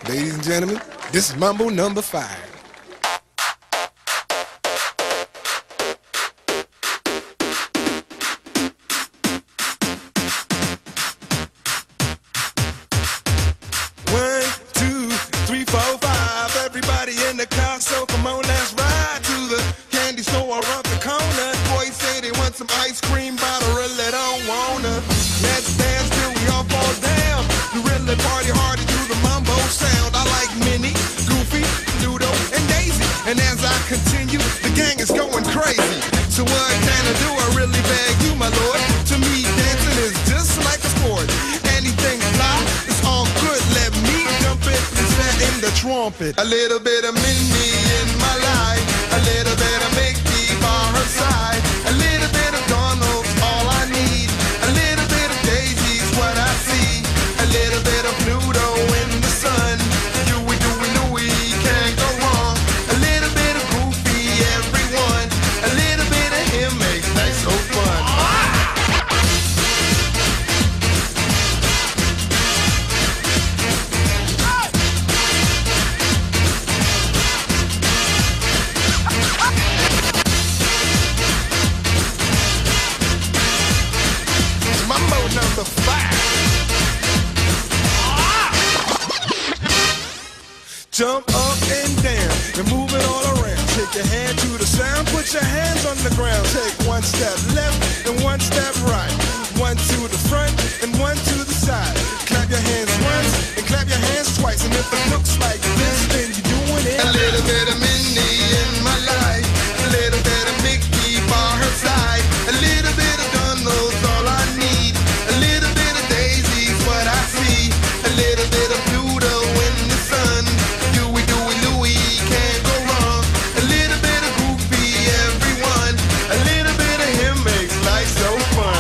Ladies and gentlemen, this is Mambo number 5. One, two, three, four, five. Everybody in the car, so come on, let's ride to the candy store around the corner. Boys say they want some ice cream, but I really don't wanna. Let's dance till we all fall down. We really party hard to do the mambo sound. I like Minnie, Goofy, Ludo, and Daisy. And as I continue, the gang is going crazy. So what can I do? I really beg you, my lord. To me, dancing is just like a sport. Anything fly, it's all good. Let me jump it and set in the trumpet. A little bit of Minnie in my life, a little bit of Mickey by her side, a little bit of Donald's all I need, a little bit of Daisy's what I see, a little bit of Pluto in the sun. Dewey, Dewey, Louie, can't go wrong. A little bit of Goofy, everyone. A little bit of him makes life so fun. Mambo number 5. Jump up and down and move it all around. Shake your hand to the sound, put your hands on the ground. Take one step left and one step right. One to the front and one to the side. Clap your hands once and clap your hands twice. And if it looks like this, then you're doing it. A little bit of Minnie in my life, a little bit of Mickey by her side, a little bit of Donald's all I need, a little bit of Daisy's what I see, a little bit of Pluto in the sun. Dewey, Dewey, Louie, can't go wrong. A little bit of Goofy, everyone. A little bit of him makes life so fun.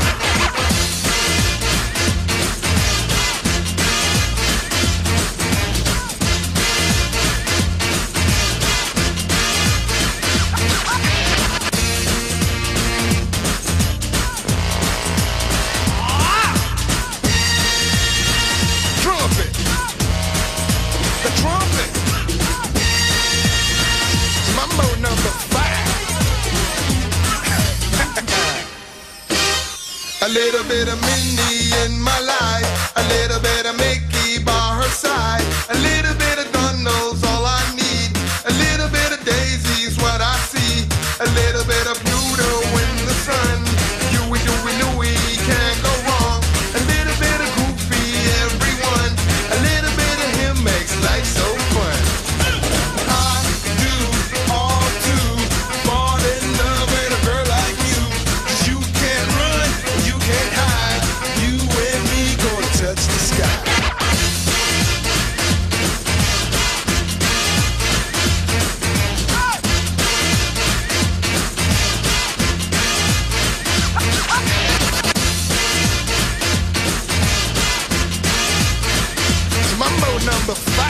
Trumpet. The trumpet. Mambo number 5. A little bit of Minnie in my life, a little bit of Mickey by her side, a little bit of Donald's all I need, a little bit of Daisy's what I see, a little bit of Pluto in the sun. Dewey, Dewey, Louie, can't go wrong. A little bit of Goofy, everyone. A little bit of him makes life so fun. I do all to fall in love with a girl like you. 'Cause you can't run, you can't hide. You and me gonna touch the sky. Mambo number 5.